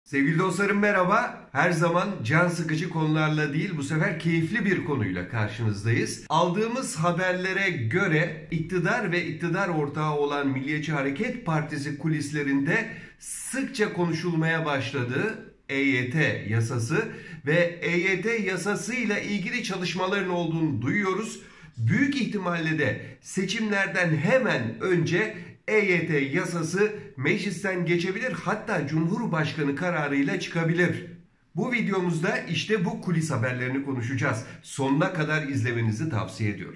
Sevgili dostlarım merhaba. Her zaman can sıkıcı konularla değil, bu sefer keyifli bir konuyla karşınızdayız. Aldığımız haberlere göre iktidar ve iktidar ortağı olan Milliyetçi Hareket Partisi kulislerinde sıkça konuşulmaya başladığı EYT yasası ve EYT yasasıyla ilgili çalışmaların olduğunu duyuyoruz. Büyük ihtimalle de seçimlerden hemen önce EYT yasası meclisten geçebilir, hatta Cumhurbaşkanı kararıyla çıkabilir. Bu videomuzda işte bu kulis haberlerini konuşacağız. Sonuna kadar izlemenizi tavsiye ediyorum.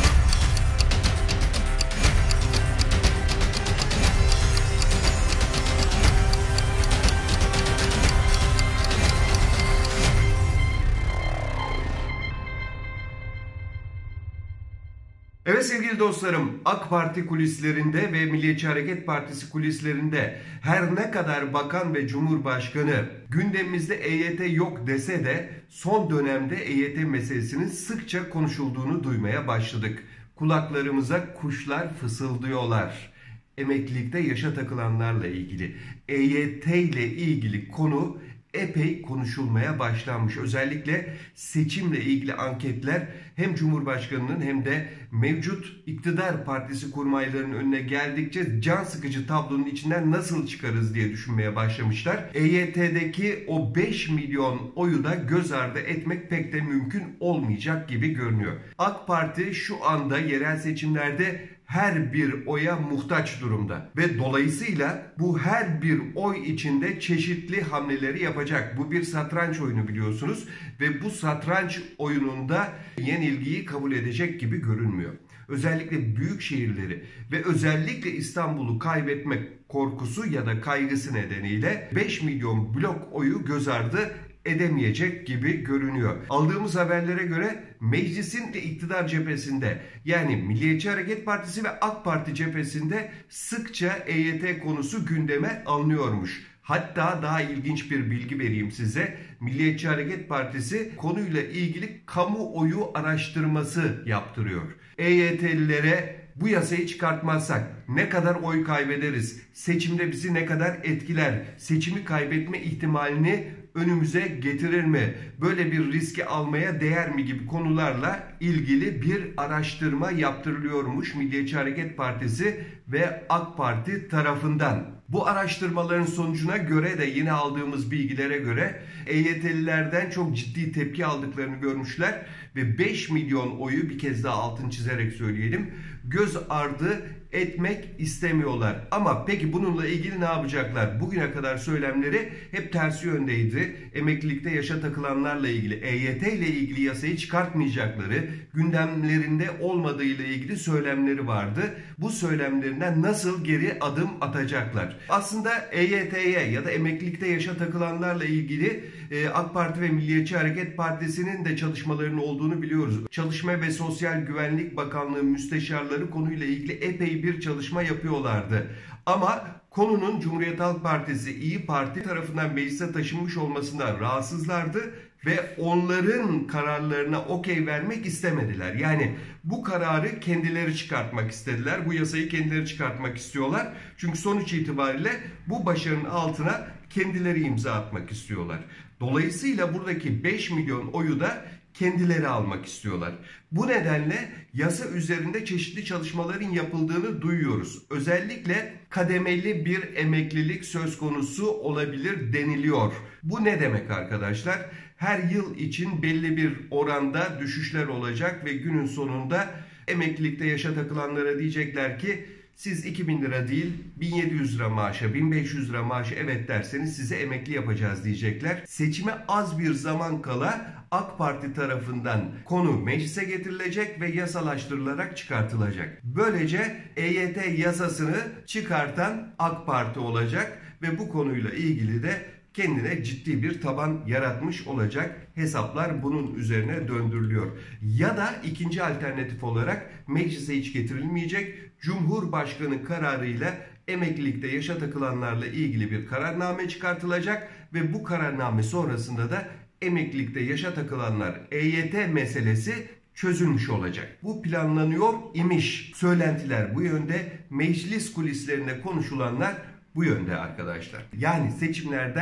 Evet sevgili dostlarım, AK Parti kulislerinde ve Milliyetçi Hareket Partisi kulislerinde her ne kadar bakan ve cumhurbaşkanı gündemimizde EYT yok dese de son dönemde EYT meselesinin sıkça konuşulduğunu duymaya başladık. Kulaklarımıza kuşlar fısıldıyorlar. Emeklilikte yaşa takılanlarla ilgili, EYT ile ilgili konu epey konuşulmaya başlanmış. Özellikle seçimle ilgili anketler hem Cumhurbaşkanı'nın hem de mevcut iktidar partisi kurmaylarının önüne geldikçe can sıkıcı tablonun içinden nasıl çıkarız diye düşünmeye başlamışlar. EYT'deki o 5 milyon oyu da göz ardı etmek pek de mümkün olmayacak gibi görünüyor. AK Parti şu anda yerel seçimlerde her bir oya muhtaç durumda ve dolayısıyla bu her bir oy içinde çeşitli hamleleri yapacak. Bu bir satranç oyunu biliyorsunuz ve bu satranç oyununda yenilgiyi kabul edecek gibi görünmüyor. Özellikle büyük şehirleri ve özellikle İstanbul'u kaybetmek korkusu ya da kaygısı nedeniyle 5 milyon blok oyu göz ardı edemeyecek gibi görünüyor. Aldığımız haberlere göre meclisin de iktidar cephesinde, yani Milliyetçi Hareket Partisi ve AK Parti cephesinde sıkça EYT konusu gündeme alınıyormuş. Hatta daha ilginç bir bilgi vereyim size. Milliyetçi Hareket Partisi konuyla ilgili kamuoyu araştırması yaptırıyor. EYT'lilere bu yasayı çıkartmazsak ne kadar oy kaybederiz? Seçimde bizi ne kadar etkiler? Seçimi kaybetme ihtimalini önümüze getirir mi? Böyle bir riski almaya değer mi gibi konularla ilgili bir araştırma yaptırılıyormuş Milliyetçi Hareket Partisi ve AK Parti tarafından. Bu araştırmaların sonucuna göre de yine aldığımız bilgilere göre EYT'lilerden çok ciddi tepki aldıklarını görmüşler ve 5 milyon oyu, bir kez daha altını çizerek söyleyelim, göz ardı etmek istemiyorlar. Ama peki bununla ilgili ne yapacaklar? Bugüne kadar söylemleri hep tersi yöndeydi. Emeklilikte yaşa takılanlarla ilgili, EYT ile ilgili yasayı çıkartmayacakları, gündemlerinde olmadığı ile ilgili söylemleri vardı. Bu söylemlerinden nasıl geri adım atacaklar? Aslında EYT'ye ya da emeklilikte yaşa takılanlarla ilgili AK Parti ve Milliyetçi Hareket Partisi'nin de çalışmalarının olduğunu biliyoruz. Çalışma ve Sosyal Güvenlik Bakanlığı müsteşarları konuyla ilgili epey bir çalışma yapıyorlardı. Ama konunun Cumhuriyet Halk Partisi, İyi Parti tarafından meclise taşınmış olmasından rahatsızlardı ve onların kararlarına okey vermek istemediler. Yani bu kararı kendileri çıkartmak istediler. Bu yasayı kendileri çıkartmak istiyorlar. Çünkü sonuç itibariyle bu başarının altına kendileri imza atmak istiyorlar. Dolayısıyla buradaki 5 milyon oyu da kendileri almak istiyorlar. Bu nedenle yasa üzerinde çeşitli çalışmaların yapıldığını duyuyoruz. Özellikle kademeli bir emeklilik söz konusu olabilir deniliyor. Bu ne demek arkadaşlar? Her yıl için belli bir oranda düşüşler olacak ve günün sonunda emeklilikte yaşa takılanlara diyecekler ki siz 2000 lira değil 1700 lira maaşa, 1500 lira maaşa evet derseniz size emekli yapacağız diyecekler. Seçime az bir zaman kala AK Parti tarafından konu meclise getirilecek ve yasalaştırılarak çıkartılacak. Böylece EYT yasasını çıkartan AK Parti olacak ve bu konuyla ilgili de kendine ciddi bir taban yaratmış olacak. Hesaplar bunun üzerine döndürülüyor. Ya da ikinci alternatif olarak meclise hiç getirilmeyecek, Cumhurbaşkanı kararıyla emeklilikte yaşa takılanlarla ilgili bir kararname çıkartılacak ve bu kararname sonrasında da emeklilikte yaşa takılanlar EYT meselesi çözülmüş olacak. Bu planlanıyor imiş. Söylentiler bu yönde, meclis kulislerinde konuşulanlar bu yönde arkadaşlar. Yani seçimlerden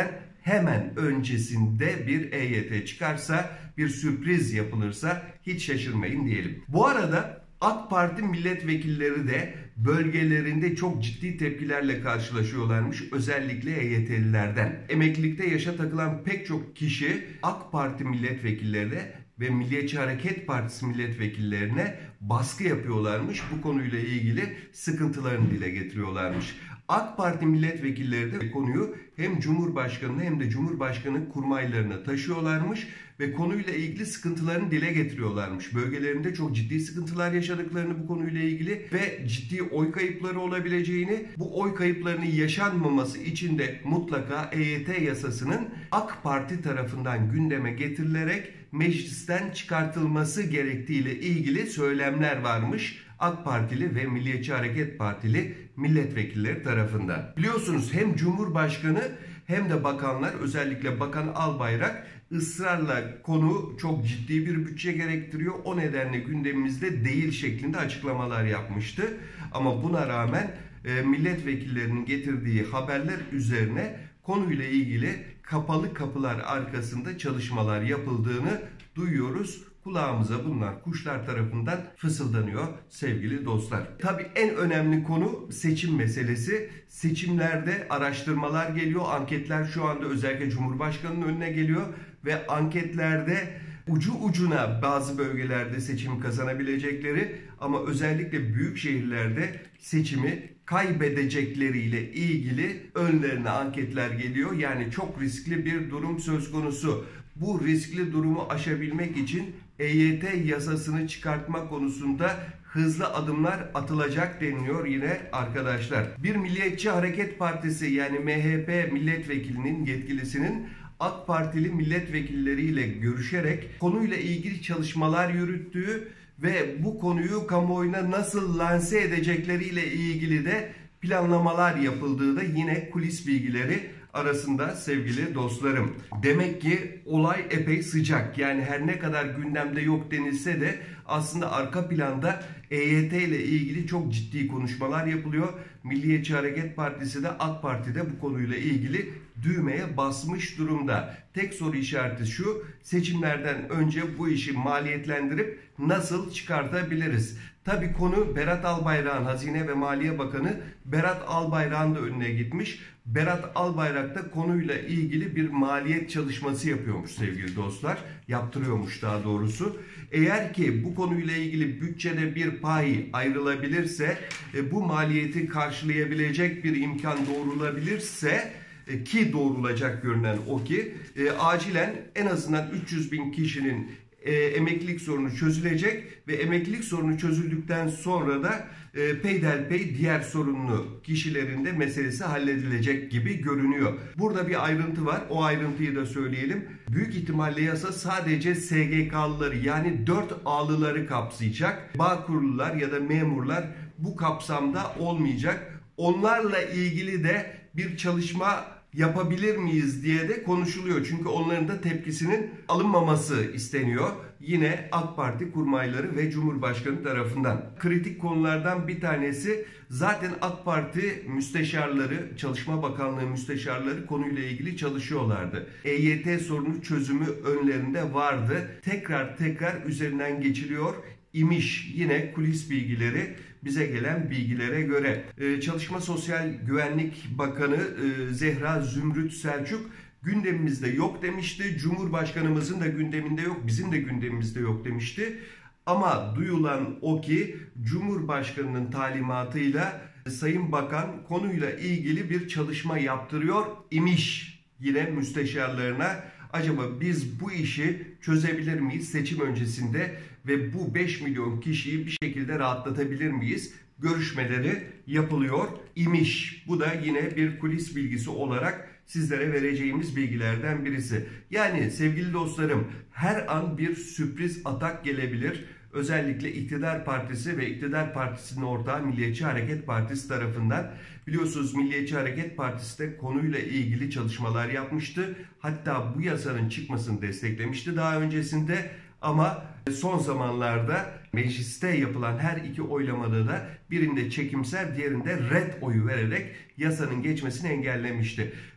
hemen öncesinde bir EYT çıkarsa, bir sürpriz yapılırsa hiç şaşırmayın diyelim. Bu arada AK Parti milletvekilleri de bölgelerinde çok ciddi tepkilerle karşılaşıyorlarmış. Özellikle EYT'lilerden. Emeklilikte yaşa takılan pek çok kişi AK Parti milletvekillerine ve Milliyetçi Hareket Partisi milletvekillerine baskı yapıyorlarmış. Bu konuyla ilgili sıkıntılarını dile getiriyorlarmış. AK Parti milletvekilleri de konuyu hem Cumhurbaşkanı'na hem de Cumhurbaşkanı kurmaylarına taşıyorlarmış ve konuyla ilgili sıkıntılarını dile getiriyorlarmış. Bölgelerinde çok ciddi sıkıntılar yaşadıklarını bu konuyla ilgili ve ciddi oy kayıpları olabileceğini, bu oy kayıplarının yaşanmaması için de mutlaka EYT yasasının AK Parti tarafından gündeme getirilerek meclisten çıkartılması gerektiğiyle ilgili söylemler varmış AK Partili ve Milliyetçi Hareket Partili milletvekilleri tarafından. Biliyorsunuz hem Cumhurbaşkanı hem de bakanlar, özellikle Bakan Albayrak ısrarla konu çok ciddi bir bütçe gerektiriyor, o nedenle gündemimizde değil şeklinde açıklamalar yapmıştı. Ama buna rağmen milletvekillerinin getirdiği haberler üzerine konuyla ilgili kapalı kapılar arkasında çalışmalar yapıldığını duyuyoruz. Kulağımıza bunlar kuşlar tarafından fısıldanıyor sevgili dostlar. Tabii en önemli konu seçim meselesi. Seçimlerde araştırmalar geliyor, anketler şu anda özellikle Cumhurbaşkanı'nın önüne geliyor ve anketlerde ucu ucuna bazı bölgelerde seçimi kazanabilecekleri ama özellikle büyük şehirlerde seçimi kaybedecekleriyle ilgili önlerine anketler geliyor. Yani çok riskli bir durum söz konusu. Bu riskli durumu aşabilmek için EYT yasasını çıkartma konusunda hızlı adımlar atılacak deniliyor yine arkadaşlar. Bir Milliyetçi Hareket Partisi yani MHP milletvekilinin yetkilisinin AK Partili milletvekilleriyle görüşerek konuyla ilgili çalışmalar yürüttüğü ve bu konuyu kamuoyuna nasıl lanse edecekleriyle ilgili de planlamalar yapıldığı da yine kulis bilgileri arasında sevgili dostlarım. Demek ki olay epey sıcak. Yani her ne kadar gündemde yok denilse de aslında arka planda EYT ile ilgili çok ciddi konuşmalar yapılıyor. Milliyetçi Hareket Partisi de AK Parti de bu konuyla ilgili düğmeye basmış durumda. Tek soru işareti şu: seçimlerden önce bu işi maliyetlendirip nasıl çıkartabiliriz? Tabii konu Berat Albayrak'ın, Hazine ve Maliye Bakanı Berat Albayrak'ın da önüne gitmiş. Berat Albayrak da konuyla ilgili bir maliyet çalışması yapıyormuş sevgili dostlar. Yaptırıyormuş daha doğrusu. Eğer ki bu konuyla ilgili bütçede bir pay ayrılabilirse, bu maliyeti karşılayabilecek bir imkan doğrulabilirse, ki doğrulacak görünen o ki acilen en azından 300 bin kişinin emeklilik sorunu çözülecek ve emeklilik sorunu çözüldükten sonra da peyderpey diğer sorunlu kişilerin de meselesi halledilecek gibi görünüyor. Burada bir ayrıntı var. O ayrıntıyı da söyleyelim. Büyük ihtimalle yasa sadece SGK'lıları yani 4A'lıları kapsayacak. Bağkurlular ya da memurlar bu kapsamda olmayacak. Onlarla ilgili de bir çalışma yapabilir miyiz diye de konuşuluyor. Çünkü onların da tepkisinin alınmaması isteniyor. Yine AK Parti kurmayları ve Cumhurbaşkanı tarafından. Kritik konulardan bir tanesi zaten AK Parti müsteşarları, Çalışma Bakanlığı müsteşarları konuyla ilgili çalışıyorlardı. EYT sorunu çözümü önlerinde vardı. Tekrar üzerinden geçiliyor imiş. Yine kulis bilgileri, bize gelen bilgilere göre. Çalışma Sosyal Güvenlik Bakanı Zehra Zümrüt Selçuk gündemimizde yok demişti. Cumhurbaşkanımızın da gündeminde yok, bizim de gündemimizde yok demişti. Ama duyulan o ki Cumhurbaşkanının talimatıyla Sayın Bakan konuyla ilgili bir çalışma yaptırıyor imiş. Yine müsteşarlarına, acaba biz bu işi çözebilir miyiz seçim öncesinde ve bu 5 milyon kişiyi bir şekilde rahatlatabilir miyiz? Görüşmeleri yapılıyor imiş. Bu da yine bir kulis bilgisi olarak sizlere vereceğimiz bilgilerden birisi. Yani sevgili dostlarım, her an bir sürpriz atak gelebilir. Özellikle İktidar Partisi ve İktidar Partisi'nin ortağı Milliyetçi Hareket Partisi tarafından. Biliyorsunuz Milliyetçi Hareket Partisi de konuyla ilgili çalışmalar yapmıştı. Hatta bu yasanın çıkmasını desteklemişti daha öncesinde. Ama son zamanlarda mecliste yapılan her iki oylamada da birinde çekimser, diğerinde red oyu vererek yasanın geçmesini engellemişti.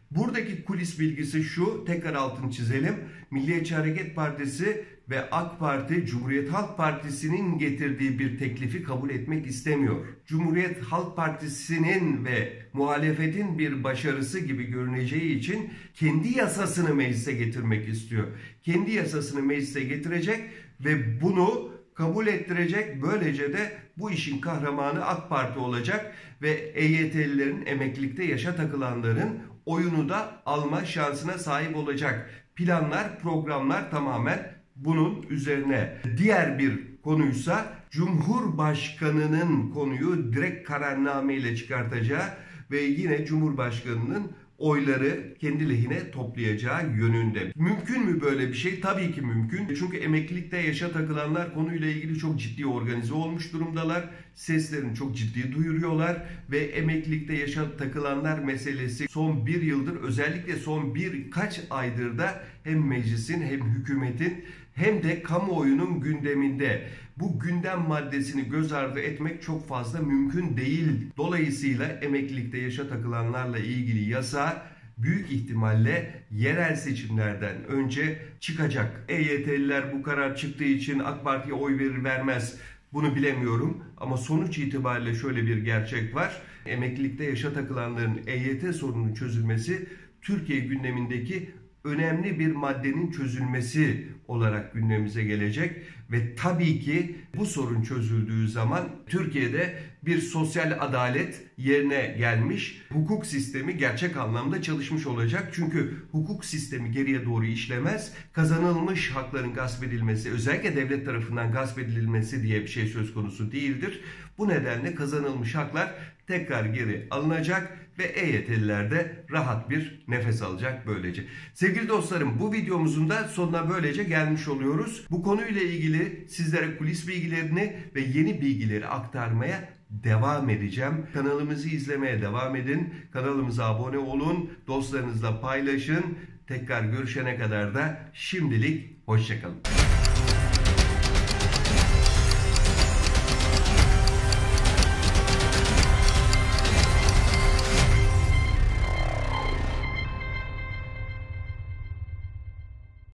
Buradaki kulis bilgisi şu, tekrar altını çizelim. Milliyetçi Hareket Partisi ve AK Parti, Cumhuriyet Halk Partisi'nin getirdiği bir teklifi kabul etmek istemiyor. Cumhuriyet Halk Partisi'nin ve muhalefetin bir başarısı gibi görüneceği için kendi yasasını meclise getirmek istiyor. Kendi yasasını meclise getirecek ve bunu kabul ettirecek. Böylece de bu işin kahramanı AK Parti olacak ve EYT'lilerin, emeklilikte yaşa takılanların oyunu da alma şansına sahip olacak. Planlar, programlar tamamen bunun üzerine. Diğer bir konuysa Cumhurbaşkanı'nın konuyu direkt kararname ile çıkartacağı ve yine Cumhurbaşkanı'nın oyları kendi lehine toplayacağı yönünde. Mümkün mü böyle bir şey? Tabii ki mümkün. Çünkü emeklilikte yaşa takılanlar konuyla ilgili çok ciddi organize olmuş durumdalar. Seslerini çok ciddi duyuruyorlar ve emeklilikte yaşa takılanlar meselesi son bir yıldır, özellikle son birkaç aydır da hem meclisin hem hükümetin hem de kamuoyunun gündeminde. Bu gündem maddesini göz ardı etmek çok fazla mümkün değil. Dolayısıyla emeklilikte yaşa takılanlarla ilgili yasa büyük ihtimalle yerel seçimlerden önce çıkacak. EYT'liler bu karar çıktığı için AK Parti'ye oy verir vermez bunu bilemiyorum. Ama sonuç itibariyle şöyle bir gerçek var. Emeklilikte yaşa takılanların EYT sorununun çözülmesi Türkiye gündemindeki önemli bir maddenin çözülmesi olarak gündemimize gelecek ve tabii ki bu sorun çözüldüğü zaman Türkiye'de bir sosyal adalet yerine gelmiş, hukuk sistemi gerçek anlamda çalışmış olacak. Çünkü hukuk sistemi geriye doğru işlemez. Kazanılmış hakların gasp edilmesi, özellikle devlet tarafından gasp edilmesi diye bir şey söz konusu değildir. Bu nedenle kazanılmış haklar tekrar geri alınacak ve EYT'liler de rahat bir nefes alacak böylece. Sevgili dostlarım, bu videomuzun da sonuna böylece gelmiş oluyoruz. Bu konuyla ilgili sizlere kulis bilgilerini ve yeni bilgileri aktarmaya devam edeceğim. Kanalımızı izlemeye devam edin. Kanalımıza abone olun. Dostlarınızla paylaşın. Tekrar görüşene kadar da şimdilik hoşça kalın.